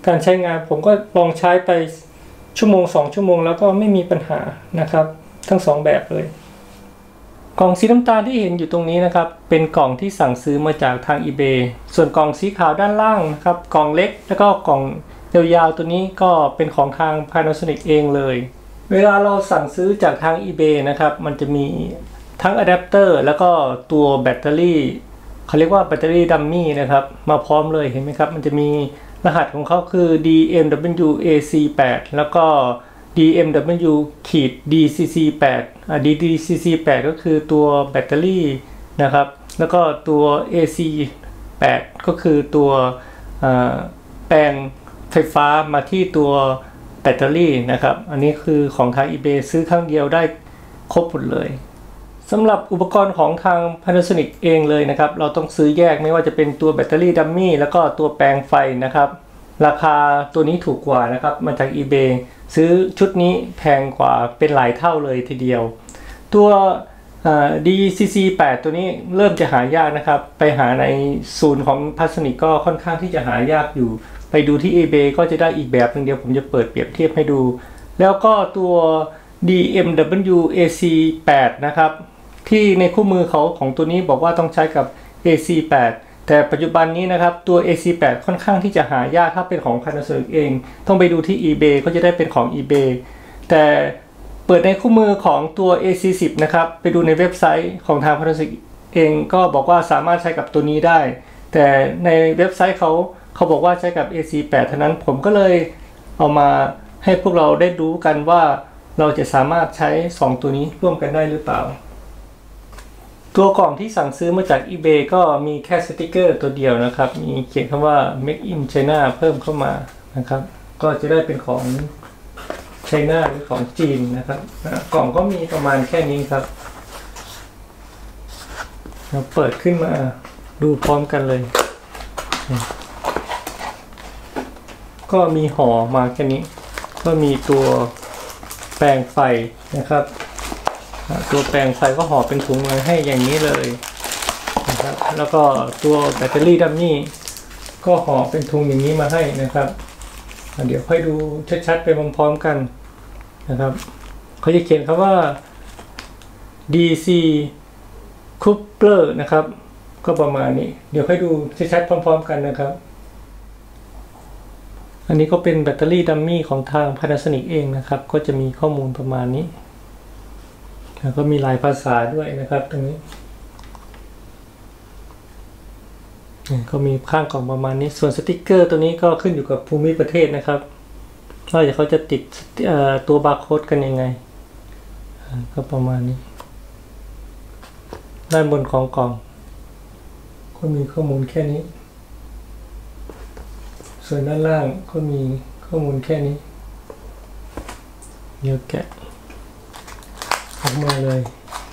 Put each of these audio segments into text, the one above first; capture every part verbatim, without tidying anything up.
การใช้งานผมก็ลองใช้ไปชั่วโมงสองชั่วโมงแล้วก็ไม่มีปัญหานะครับทั้งสองแบบเลยกล่องสีน้ำตาลที่เห็นอยู่ตรงนี้นะครับเป็นกล่องที่สั่งซื้อมาจากทาง อีเบย์ ส่วนกล่องสีขาวด้านล่างนะครับกล่องเล็กแล้วก็กล่องยาวๆตัวนี้ก็เป็นของทาง Panasonic เองเลยเวลาเราสั่งซื้อจากทาง อีเบย์ นะครับมันจะมีทั้งอะแดปเตอร์แล้วก็ตัวแบตเตอรี่เขาเรียกว่าแบตเตอรี่ดัมมี่นะครับมาพร้อมเลยเห็นไหมครับมันจะมีรหัสของเขาคือ ดี เอ็ม ดับเบิลยู เอ ซี แปด แล้วก็ ดี เอ็ม ดับเบิลยู ดี ซี ซี แปด อ่า ดี ซี ซี แปด ก็คือตัวแบตเตอรี่นะครับแล้วก็ตัว เอ ซี แปด ก็คือตัวแปลงไฟฟ้ามาที่ตัวแบตเตอรี่นะครับอันนี้คือของทาง อีเบย์ ซื้อครั้งเดียวได้ครบหมดเลยสำหรับอุปกรณ์ของทาง Panasonic เองเลยนะครับเราต้องซื้อแยกไม่ว่าจะเป็นตัวแบตเตอรี่ดัมมี่แล้วก็ตัวแปลงไฟนะครับราคาตัวนี้ถูกกว่านะครับมาจาก อีเบย์ ซื้อชุดนี้แพงกว่าเป็นหลายเท่าเลยทีเดียวตัว ดี ซี ซี แปด ตัวนี้เริ่มจะหายากนะครับไปหาในศูนย์ของ Panasonic ก็ค่อนข้างที่จะหายากอยู่ไปดูที่ อีเบย์ ก็จะได้อีกแบบนึงเดียวผมจะเปิดเปรียบเทียบให้ดูแล้วก็ตัว ดี เอ็ม ดับเบิลยู เอ ซี แปด นะครับที่ในคู่มือเขาของตัวนี้บอกว่าต้องใช้กับ เอ ซี แปด แต่ปัจจุบันนี้นะครับตัว เอ ซี แปด ค่อนข้างที่จะหายากถ้าเป็นของ Panasonic เองต้องไปดูที่ อีเบย์ ก็จะได้เป็นของ อีเบย์ แต่เปิดในคู่มือของตัว เอ ซี สิบ นะครับไปดูในเว็บไซต์ของทาง Panasonic เองก็บอกว่าสามารถใช้กับตัวนี้ได้แต่ในเว็บไซต์เขาเขาบอกว่าใช้กับ เอ ซี แปด เท่านั้นผมก็เลยเอามาให้พวกเราได้รู้กันว่าเราจะสามารถใช้สองตัวนี้ร่วมกันได้หรือเปล่าตัวกล่องที่สั่งซื้อมาจาก อีเบย์ ก็มีแค่สติกเกอร์ตัวเดียวนะครับมีเขียนคำว่า Make in China เพิ่มเข้ามานะครับก็จะได้เป็นของไชน่าหรือของจีนนะครับกล่องก็มีประมาณแค่นี้ครับเราเปิดขึ้นมาดูพร้อมกันเลยก็มีห่อมาแค่นี้ก็มีตัวแปลงไฟนะครับตัวแปลงไฟก็ห่อเป็นถุงมาให้อย่างนี้เลยนะครับแล้วก็ตัวแบตเตอรี่ดัมมี่ก็ห่อเป็นถุงอย่างนี้มาให้นะครับเดี๋ยวค่อยดูชัดๆไปพร้อมๆกันนะครับเขาจะเขียนคำว่า ดี ซี Coupler นะครับก็ประมาณนี้เดี๋ยวค่อยดูชัดๆพร้อมๆกันนะครับอันนี้ก็เป็นแบตเตอรี่ดัมมี่ของทาง Panasonic เองนะครับก็จะมีข้อมูลประมาณนี้แล้วก็มีหลายภาษาด้วยนะครับตรงนี้ก็มีข้างกล่องประมาณนี้ส่วนสติกเกอร์ตัวนี้ก็ขึ้นอยู่กับภูมิประเทศนะครับว่าเขาจะติดตัวบาร์โค้ดกันยังไงก็ประมาณนี้ด้านบนของกล่องก็มีข้อมูลแค่นี้ส่วนด้านล่างก็มีข้อมูลแค่นี้เดี๋ยวแกะออกมาเลย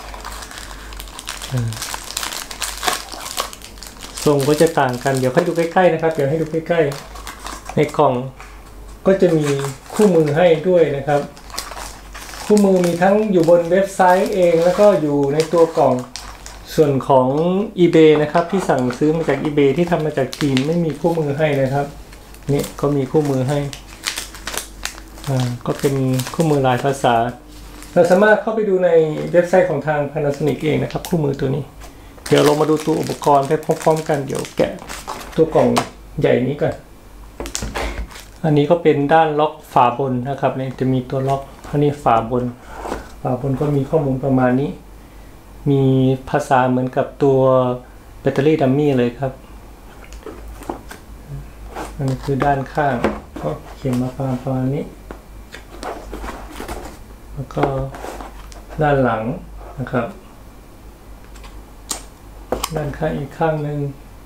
ทรงก็จะต่างกันเดี๋ยวให้ดูใกล้ๆนะครับเดี๋ยวให้ดูใกล้ๆในกล่องก็จะมีคู่มือให้ด้วยนะครับคู่มือมีทั้งอยู่บนเว็บไซต์เองแล้วก็อยู่ในตัวกล่องส่วนของ อีเบย์ นะครับที่สั่งซื้อมาจาก อีเบย์ ที่ทำมาจากจีนไม่มีคู่มือให้นะครับนี่ก็มีคู่มือให้อ่าก็เป็นคู่มือหลายภาษาเราสามารถเข้าไปดูในเว็บไซต์ของทาง Panasonic เองนะครับคู่มือตัวนี้เดี๋ยวเรามาดูตัวอุปกรณ์ไปพร้อมๆกันเดี๋ยวแกะตัวกล่องใหญ่นี้ก่อนอันนี้ก็เป็นด้านล็อกฝาบนนะครับเนี่ยจะมีตัวล็อกอันนี้ฝาบนฝาบนก็มีข้อมูลประมาณนี้มีภาษาเหมือนกับตัวแบตเตอรี่ดัมมี่เลยครับอันนี้คือด้านข้างก็เขียนมาประมาณนี้แล้วก็ด้านหลังนะครับด้านข้างอีกข้างหนึ่ง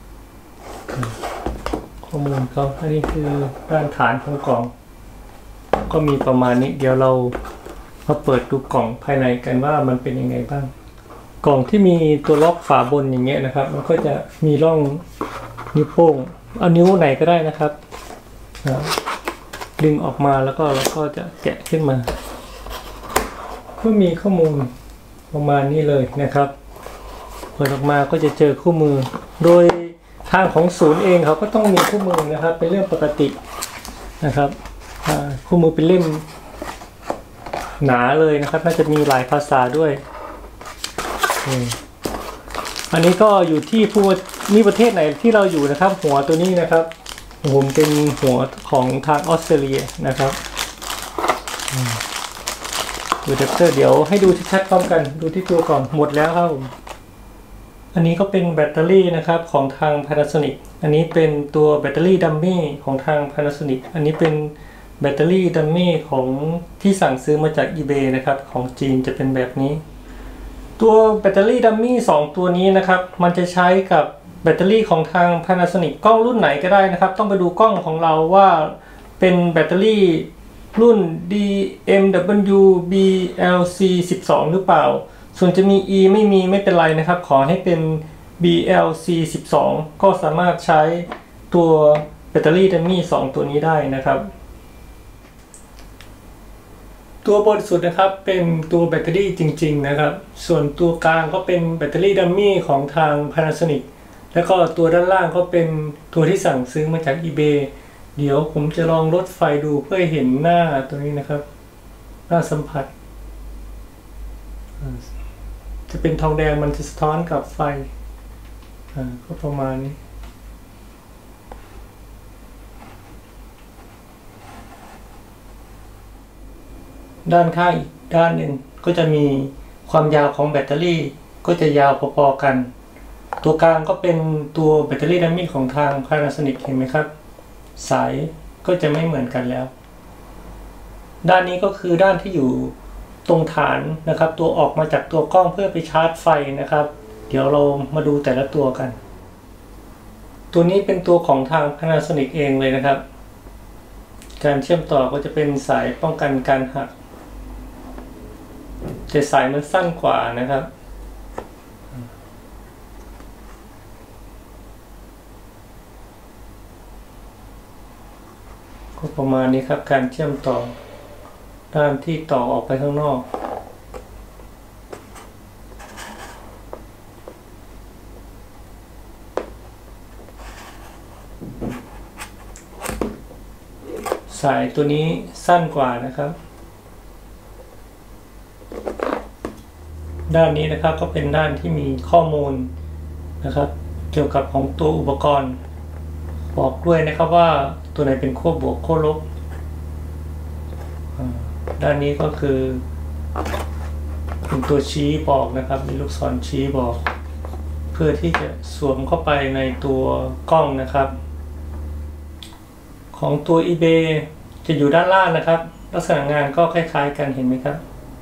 ข้อมูลเขาอันนี้คือด้านฐานของกล่องก็มีประมาณนี้เดี๋ยวเรามาเปิดดูกล่องภายในกันว่ามันเป็นยังไงบ้างกล่องที่มีตัวล็อกฝาบนอย่างเงี้ยนะครับมันก็จะมีร่องนิ้วโป้งเอานิ้วไหนก็ได้นะครับดึงออกมาแล้วก็เราก็จะแกะขึ้นมาก็มีข้อมูลประมาณนี้เลยนะครับเปิดออกมาก็จะเจอคู่มือโดยทางของศูนย์เองเขาก็ต้องมีคู่มือนะครับเป็นเรื่องปกตินะครับคู่มือเป็นเล่มหนาเลยนะครับน่าจะมีหลายภาษาด้วยอันนี้ก็อยู่ที่ผู้นี่ประเทศไหนที่เราอยู่นะครับหัวตัวนี้นะครับผมเป็นหัวของทางออสเตรเลียนะครับดูอะแดปเตอร์เดี๋ยวให้ดูชัดๆพร้อมกันดูที่ตัวก่อนหมดแล้วครับผมอันนี้ก็เป็นแบตเตอรี่นะครับของทาง Panasonic อันนี้เป็นตัวแบตเตอรี่ดัมมี่ของทาง Panasonic อันนี้เป็นแบตเตอรี่ดัมมี่ของที่สั่งซื้อมาจาก eBay นะครับของจีนจะเป็นแบบนี้ตัวแบตเตอรี่ดัมมี่สองตัวนี้นะครับมันจะใช้กับแบตเตอรี่ของทาง Panasonic กล้องรุ่นไหนก็ได้นะครับต้องไปดูกล้องของเราว่าเป็นแบตเตอรี่รุ่น ดี เอ็ม ดับเบิลยู บี แอล ซี สิบสอง หรือเปล่าส่วนจะมี E ไม่มีไม่เป็นไรนะครับขอให้เป็น บี แอล ซี สิบสอง ก็สามารถใช้ตัวแบตเตอรี่ดัมมี่สองตัวนี้ได้นะครับตัวบนสุดนะครับเป็นตัวแบตเตอรี่จริงๆนะครับส่วนตัวกลางก็เป็นแบตเตอรี่ดัมมี่ของทาง Panasonic แล้วก็ตัวด้านล่างก็เป็นตัวที่สั่งซื้อมาจาก eBay เดี๋ยวผมจะลองลดไฟดูเพื่อเห็นหน้าตัวนี้นะครับหน้าสัมผัสจะเป็นทองแดงมันจะสะท้อนกับไฟก็ประมาณนี้ด้านข้างอีกด้านหนึ่งก็จะมีความยาวของแบตเตอรี่ก็จะยาวพอๆกันตัวกลางก็เป็นตัวแบตเตอรี่ดัมมี่ของทาง Panasonic เห็นไหมครับสายก็จะไม่เหมือนกันแล้วด้านนี้ก็คือด้านที่อยู่ตรงฐานนะครับตัวออกมาจากตัวกล้องเพื่อไปชาร์จไฟนะครับเดี๋ยวเรามาดูแต่ละตัวกันตัวนี้เป็นตัวของทาง Panasonic เองเลยนะครับการเชื่อมต่อก็จะเป็นสายป้องกันการหักแต่สายมันสั้นกว่านะครับก็ประมาณนี้ครับการเชื่อมต่อด้านที่ต่อออกไปข้างนอกสายตัวนี้สั้นกว่านะครับด้านนี้นะครับก็เป็นด้านที่มีข้อมูลนะครับเกี่ยวกับของตัวอุปกรณ์บอกด้วยนะครับว่าตัวไหนเป็นขั้วบวกขั้วลบด้านนี้ก็คือเป็นตัวชี้บอกนะครับมีลูกศรชี้บอกเพื่อที่จะสวมเข้าไปในตัวกล้องนะครับของตัว eBay จะอยู่ด้านล่างนะครับลักษณะงานก็คล้ายๆกันเห็นไหมครับ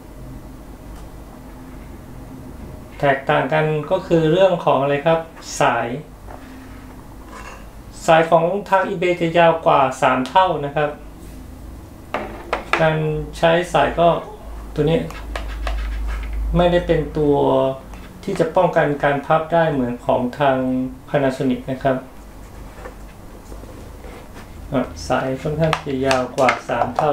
แตกต่างกันก็คือเรื่องของอะไรครับสายสายของทาง eBay จะยาวกว่าสามเท่านะครับการใช้สายก็ตัวนี้ไม่ได้เป็นตัวที่จะป้องกันการพับได้เหมือนของทาง Panasonic นะครับสายค่อนข้างจะยาวกว่าสามเท่า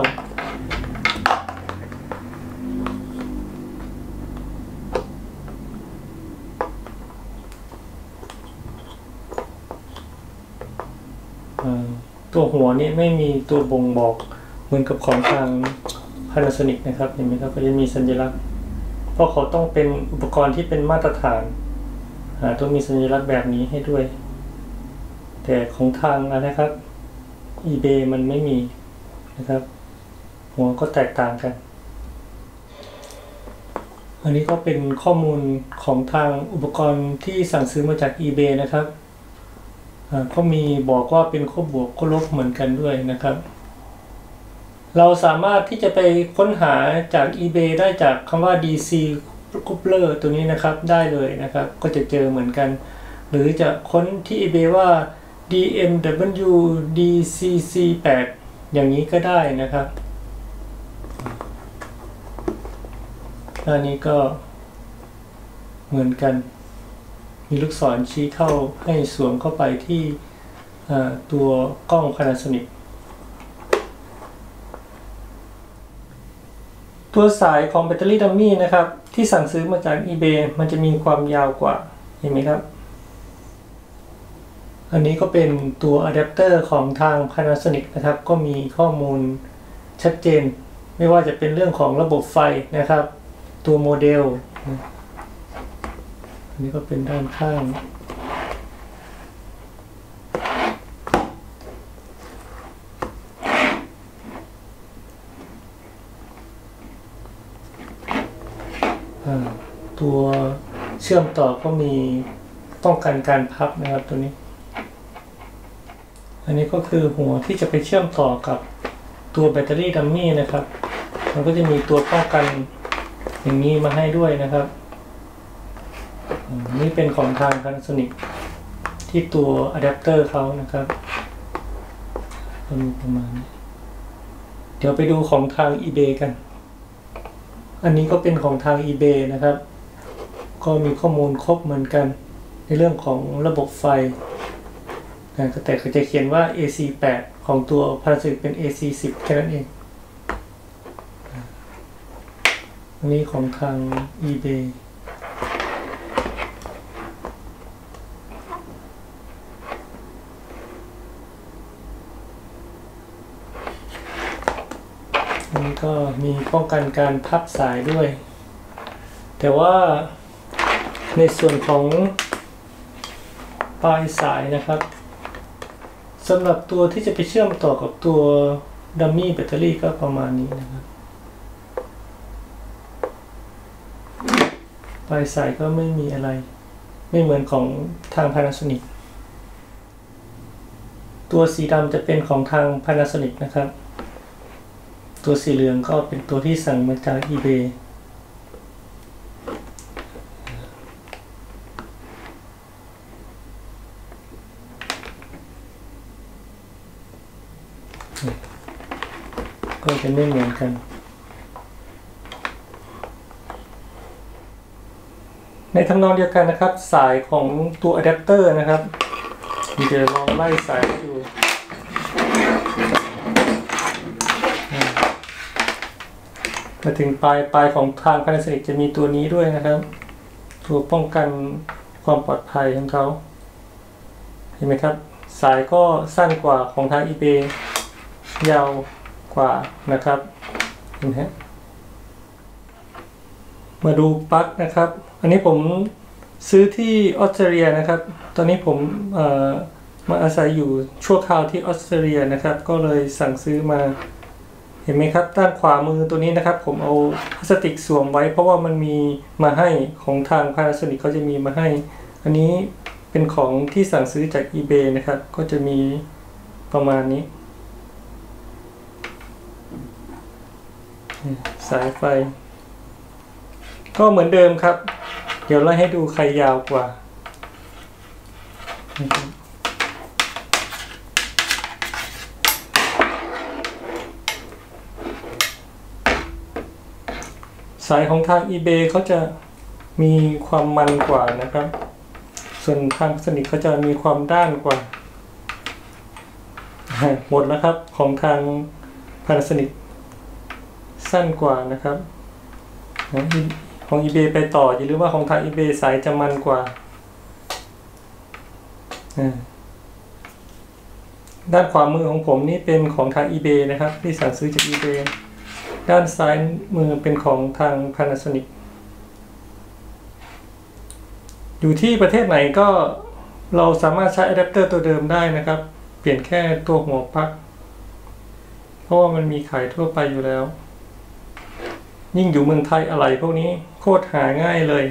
ตัวหัวนี้ไม่มีตัวบ่งบอกเหมือนกับของทาง Panasonic นะครับเห็นไหมครับก็จะมีสัญลักษณ์เพราะเขาต้องเป็นอุปกรณ์ที่เป็นมาตรฐานต้องมีสัญลักษณ์แบบนี้ให้ด้วยแต่ของทางนะครับ eBay มันไม่มีนะครับหัวก็แตกต่างกันอันนี้ก็เป็นข้อมูลของทางอุปกรณ์ที่สั่งซื้อมาจาก eBay นะครับก็มีบอกว่าเป็นขั้วบวกขั้วลบเหมือนกันด้วยนะครับเราสามารถที่จะไปค้นหาจาก eBay ได้จากคำว่า ดี ซี coupler ตัวนี้นะครับได้เลยนะครับก็จะเจอเหมือนกันหรือจะค้นที่ eBay ว่า ดี เอ็ม ดับเบิลยู ดี ซี ซี แปด อย่างนี้ก็ได้นะครับอันนี้ก็เหมือนกันมีลูกศรชี้เข้าให้สวมเข้าไปที่ตัวกล้อง Panasonic ตัวสายของแบตเตอรี่ดัมมี่นะครับที่สั่งซื้อมาจาก eBay มันจะมีความยาวกว่าเห็นไหมครับอันนี้ก็เป็นตัวอะแดปเตอร์ของทาง Panasonic นะครับก็มีข้อมูลชัดเจนไม่ว่าจะเป็นเรื่องของระบบไฟนะครับตัวโมเดลอันนี้ก็เป็นด้านข้างตัวเชื่อมต่อก็มีป้องกันการพับนะครับตัวนี้อันนี้ก็คือหัวที่จะไปเชื่อมต่อกับตัวแบตเตอรี่ดัมมี่นะครับมันก็จะมีตัวป้องกันอย่างนี้มาให้ด้วยนะครับนี่เป็นของทาง Panasonic ที่ตัวอะแดปเตอร์เขานะครับประมาณนี้เดี๋ยวไปดูของทาง eBay กันอันนี้ก็เป็นของทาง eBay นะครับก็มีข้อมูลครบเหมือนกันในเรื่องของระบบไฟแต่เขาจะเขียนว่า เอ ซี แปด ของตัว Panasonic เป็น เอ ซี สิบ แค่นั้นเองอันนี้ของทาง eBay อันนี้ก็มีป้องกันการพับสายด้วยแต่ว่าในส่วนของปลายสายนะครับสำหรับตัวที่จะไปเชื่อมต่อกับตัวดัมมี่แบตเตอรี่ก็ประมาณนี้นะครับปลายสายก็ไม่มีอะไรไม่เหมือนของทาง Panasonic ตัวสีดำจะเป็นของทาง Panasonic นะครับตัวสีเหลืองก็เป็นตัวที่สั่งมาจาก eBayก็จะไม่เหมือนกันในทำนองเดียวกันนะครับสายของตัวอะแดปเตอร์นะครับเดี๋ยวลองไล่สายดูมาถึงปลายปลายของทาง Panasonic จะมีตัวนี้ด้วยนะครับตัวป้องกันความปลอดภัยของเขาเห็นไหมครับสายก็สั้นกว่าของทาง eBay ยาวกว่านะครับเห็นไหมมาดูปลั๊กนะครับอันนี้ผมซื้อที่ออสเตรเลียนะครับตอนนี้ผมเอ่อมาอาศัยอยู่ชั่วคราวที่ออสเตรเลียนะครับก็เลยสั่งซื้อมาเห็นไหมครับด้านขวามือตัวนี้นะครับผมเอาพลาสติกสวมไว้เพราะว่ามันมีมาให้ของทาง Panasonic เขาจะมีมาให้อันนี้เป็นของที่สั่งซื้อจาก eBay นะครับก็จะมีประมาณนี้สายไฟก็เหมือนเดิมครับเดี๋ยวเราให้ดูใครยาวกว่าสายของทาง eBay เขาจะมีความมันกว่านะครับส่วนทาง Panasonic เขาจะมีความด้านกว่าหมดแล้วครับของทาง Panasonic สั้นกว่านะครับของ eBay ไปต่ออย่าลืมว่าของทาง eBay สายจะมันกว่าด้านขวามือของผมนี่เป็นของทาง eBay นะครับที่สั่งซื้อจาก eBay ด้านซ้ายมือเป็นของทาง Panasonic อยู่ที่ประเทศไหนก็เราสามารถใช้อะแดปเตอร์ตัวเดิมได้นะครับเปลี่ยนแค่ตัวหัวปลั๊กเพราะว่ามันมีขายทั่วไปอยู่แล้วยิ่งอยู่เมืองไทยอะไรพวกนี้โคตรหาง่ายเลย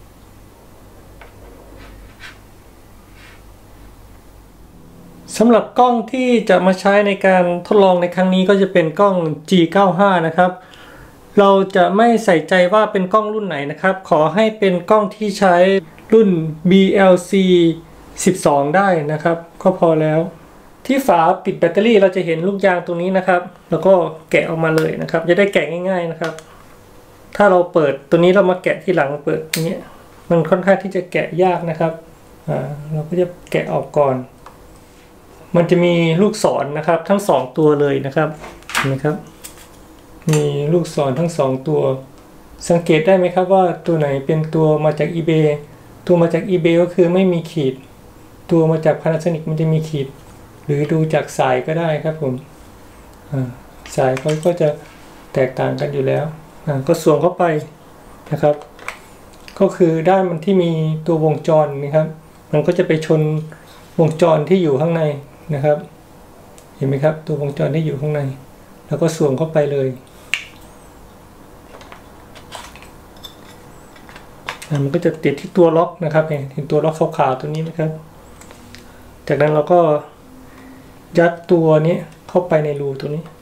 สำหรับกล้องที่จะมาใช้ในการทดลองในครั้งนี้ก็จะเป็นกล้อง จี เก้าสิบห้า นะครับเราจะไม่ใส่ใจว่าเป็นกล้องรุ่นไหนนะครับขอให้เป็นกล้องที่ใช้รุ่น บี แอล ซี สิบสอง ได้นะครับก็พอแล้วที่ฝาปิดแบตเตอรี่เราจะเห็นลูกยางตรงนี้นะครับแล้วก็แกะออกมาเลยนะครับจะได้แกะง่ายๆนะครับถ้าเราเปิดตัวนี้เรามาแกะที่หลังเปิดอย่างเงี้ยมันค่อนข้างที่จะแกะยากนะครับอ่าเราก็จะแกะออกก่อนมันจะมีลูกศร น, นะครับทั้งสองตัวเลยนะครับเห็นไหมครับมีลูกศรทั้งสองตัวสังเกตได้ไหมครับว่าตัวไหนเป็นตัวมาจาก eBay ตัวมาจาก eBay ก็คือไม่มีขีดแตัวมาจาก Panasonic มันจะมีขีดหรือดูจากสายก็ได้ครับผมสายเขาก็จะแตกต่างกันอยู่แล้วก็สวมเข้าไปนะครับก็คือด้านมันที่มีตัววงจรนะครับมันก็จะไปชนวงจรที่อยู่ข้างในนะครับเห็นไหมครับตัววงจรที่อยู่ข้างในแล้วก็สวมเข้าไปเลยมันก็จะติดที่ตัวล็อกนะครับเห็นตัวล็อกขาวๆตัวนี้นะครับจากนั้นเราก็ยัดตัวนี้เข้าไปในรูตัวนี้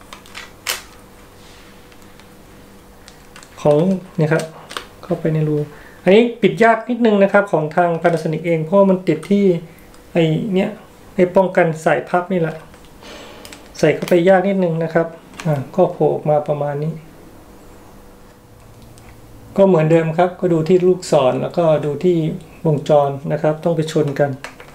ของนี่ครับเข้าไปในรูอันนี้ปิดยากนิดนึงนะครับของทาง Panasonic เองเพราะมันติดที่ไอ้เนี้ยไอ้ป้องกันสายพับนี่แหละใส่เข้าไปยากนิดนึงนะครับอ่าก็โผล่ออกมาประมาณนี้ก็เหมือนเดิมครับก็ดูที่ลูกศรแล้วก็ดูที่วงจรนะครับต้องไปชนกัน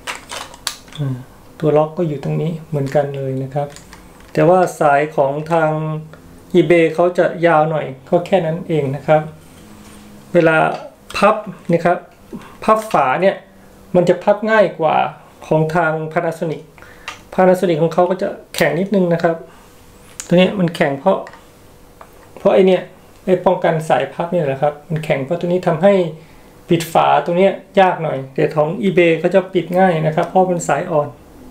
ตัวล็อกก็อยู่ตรงนี้เหมือนกันเลยนะครับแต่ว่าสายของทาง eBay เขาจะยาวหน่อยก็แค่นั้นเองนะครับเวลาพับนะครับพับฝาเนี่ยมันจะพับง่ายกว่าของทาง Panasonic Panasonic ของเขาก็จะแข็งนิดนึงนะครับตัวนี้มันแข็งเพราะเพราะไอเนี่ยไอป้องกันสายพับเนี่ยแหละครับมันแข็งเพราะตัวนี้ทำให้ปิดฝาตัวนี้ยากหน่อยแต่ของ eBay ก็จะปิดง่ายนะครับเพราะเป็นสายอ่อน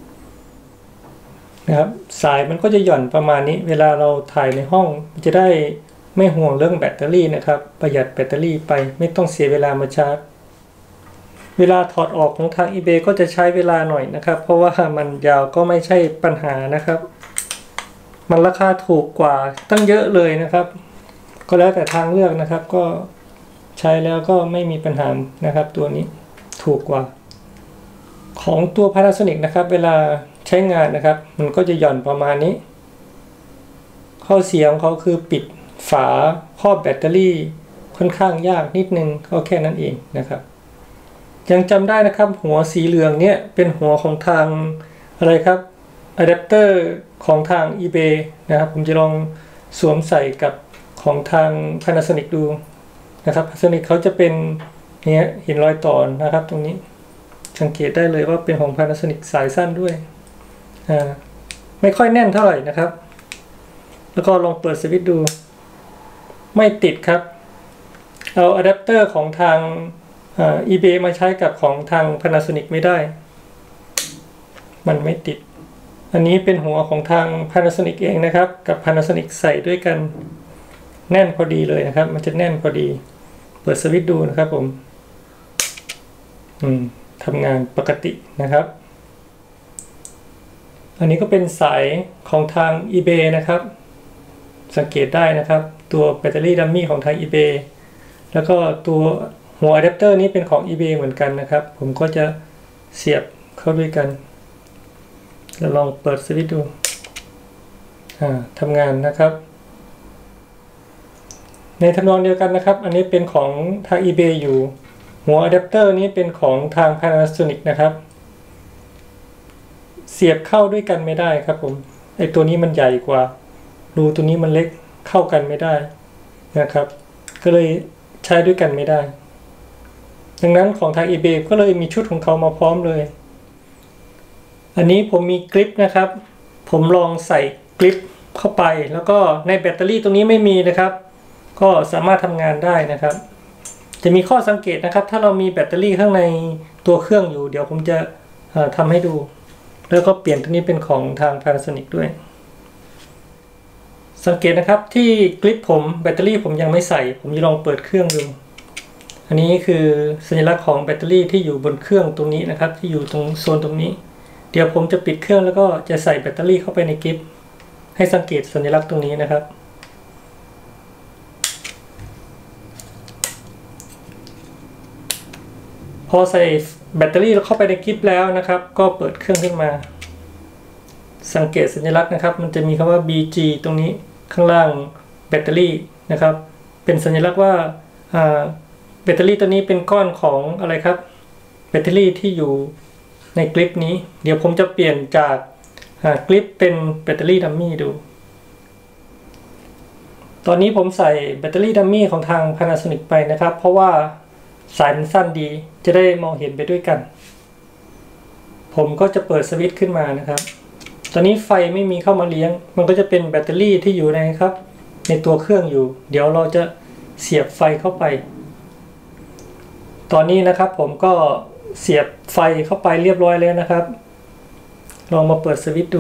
นะครับสายมันก็จะหย่อนประมาณนี้เวลาเราถ่ายในห้องจะได้ไม่ห่วงเรื่องแบตเตอรี่นะครับประหยัดแบตเตอรี่ไปไม่ต้องเสียเวลามาชาร์จเวลาถอดออกของทาง eBay ก็จะใช้เวลาหน่อยนะครับเพราะว่ามันยาวก็ไม่ใช่ปัญหานะครับมันราคาถูกกว่าตั้งเยอะเลยนะครับก็แล้วแต่ทางเลือกนะครับก็ใช้แล้วก็ไม่มีปัญหานะครับตัวนี้ถูกกว่าของตัว Panasonic นะครับเวลาใช้งานนะครับมันก็จะหย่อนประมาณนี้ข้อเสียของเขาคือปิดฝาครอบแบตเตอรี่ค่อนข้างยากนิดนึงก็แค่นั้นเองนะครับยังจำได้นะครับหัวสีเหลืองเนี่ยเป็นหัวของทางอะไรครับอะแดปเตอร์ของทาง eBay นะครับผมจะลองสวมใส่กับของทาง Panasonic ดูนะครับ Panasonic เขาจะเป็นเนี้ยเห็นรอยต่อนะครับตรงนี้สังเกตได้เลยว่าเป็นของ Panasonic สายสั้นด้วยอ่าไม่ค่อยแน่นเท่าไหร่นะครับแล้วก็ลองเปิดสวิตช์ดูไม่ติดครับเอาอะแดปเตอร์ของทางอ่า eBay มาใช้กับของทาง Panasonic ไม่ได้มันไม่ติดอันนี้เป็นหัวของทาง Panasonic เองนะครับกับ Panasonic ใส่ด้วยกันแน่นพอดีเลยนะครับมันจะแน่นพอดีเปิดสวิตช์ดูนะครับผมอืมทำงานปกตินะครับอันนี้ก็เป็นสายของทาง eBay นะครับสังเกตได้นะครับตัวแบตเตอรี่ดัมมี่ของทาง eBay แล้วก็ตัวหัวอะแดปเตอร์นี้เป็นของ eBay เหมือนกันนะครับผมก็จะเสียบเข้าด้วยกันแล้วลองเปิดสวิตช์ดูอ่าทำงานนะครับในทำนองเดียวกันนะครับอันนี้เป็นของทาง eBay อยู่หัวอะแดปเตอร์นี้เป็นของทาง Panasonic นะครับเสียบเข้าด้วยกันไม่ได้ครับผมไอตัวนี้มันใหญ่กว่ารูตัวนี้มันเล็กเข้ากันไม่ได้นะครับก็เลยใช้ด้วยกันไม่ได้ดังนั้นของทาง eBay ก็เลยมีชุดของเขามาพร้อมเลยอันนี้ผมมีกริปนะครับผมลองใส่กริปเข้าไปแล้วก็ในแบตเตอรี่ตรงนี้ไม่มีนะครับก็สามารถทำงานได้นะครับจะมีข้อสังเกตนะครับถ้าเรามีแบตเตอรี่ข้างในตัวเครื่องอยู่เดี๋ยวผมจะทำให้ดูแล้วก็เปลี่ยนตัวนี้เป็นของทาง Panasonic ด้วยสังเกตนะครับที่กริปผมแบตเตอรี่ผมยังไม่ใส่ผมจะลองเปิดเครื่องดูอันนี้คือสัญลักษณ์ของแบตเตอรี่ที่อยู่บนเครื่องตรงนี้นะครับที่อยู่ตรงโซนตรงนี้เดี๋ยวผมจะปิดเครื่องแล้วก็จะใส่แบตเตอรี่เข้าไปในกริปให้สังเกตสัญลักษณ์ตรงนี้นะครับพอใส่แบตเตอรี่เข้าไปในกริปแล้วนะครับก็เปิดเครื่องขึ้นมาสังเกตสัญลักษณ์นะครับมันจะมีคำว่า บี จี ตรงนี้ข้างล่างแบตเตอรี่นะครับเป็นสัญลักษณ์ว่าแบตเตอรี่ตัวนี้เป็นก้อนของอะไรครับแบตเตอรี่ที่อยู่ในกริปนี้เดี๋ยวผมจะเปลี่ยนจากกริปเป็นแบตเตอรี่ดัมมี่ดูตอนนี้ผมใส่แบตเตอรี่ดัมมี่ของทาง Panasonic ไปนะครับเพราะว่าสายมันสั้นดีจะได้มองเห็นไปด้วยกันผมก็จะเปิดสวิตช์ขึ้นมานะครับตอนนี้ไฟไม่มีเข้ามาเลี้ยงมันก็จะเป็นแบตเตอรี่ที่อยู่ในครับในตัวเครื่องอยู่เดี๋ยวเราจะเสียบไฟเข้าไปตอนนี้นะครับผมก็เสียบไฟเข้าไปเรียบร้อยแล้วนะครับลองมาเปิดสวิตช์ดู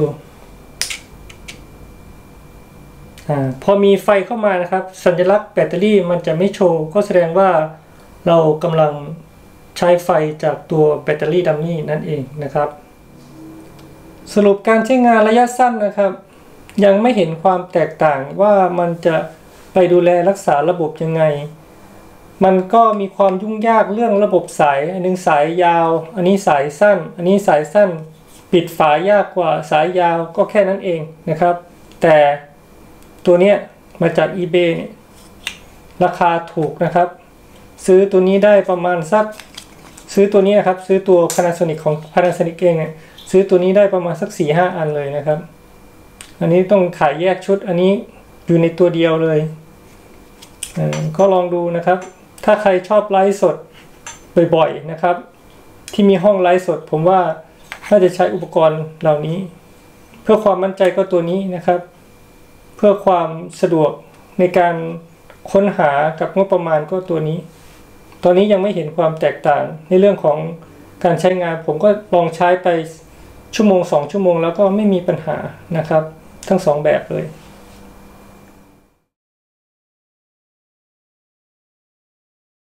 อ่าพอมีไฟเข้ามานะครับสัญลักษณ์แบตเตอรี่มันจะไม่โชว์ก็แสดงว่าเรากำลังใช้ไฟจากตัวแบตเตอรี่ดัมมี่นั่นเองนะครับสรุปการใช้งานระยะสั้นนะครับยังไม่เห็นความแตกต่างว่ามันจะไปดูแลรักษาระบบยังไงมันก็มีความยุ่งยากเรื่องระบบสายอันนึงสายยาวอันนี้สายสั้นอันนี้สายสั้นปิดฝายากกว่าสายยาวก็แค่นั้นเองนะครับแต่ตัวเนี้ยมาจาก อีเบย์ เนี่ยราคาถูกนะครับซื้อตัวนี้ได้ประมาณสักซื้อตัวนี้ครับซื้อตัว Panasonic ของ Panasonic เองเนี่ยซื้อตัวนี้ได้ประมาณสัก สี่ห้า อันเลยนะครับอันนี้ต้องขายแยกชุดอันนี้อยู่ในตัวเดียวเลยก็ลองดูนะครับถ้าใครชอบไลฟ์สดบ่อยๆนะครับที่มีห้องไลฟ์สดผมว่าน่าจะใช้อุปกรณ์เหล่านี้เพื่อความมั่นใจก็ตัวนี้นะครับเพื่อความสะดวกในการค้นหากับงบประมาณก็ตัวนี้ตอนนี้ยังไม่เห็นความแตกต่างในเรื่องของการใช้งานผมก็ลองใช้ไปชั่วโมงสองชั่วโมงแล้วก็ไม่มีปัญหานะครับทั้งสองแบบเลย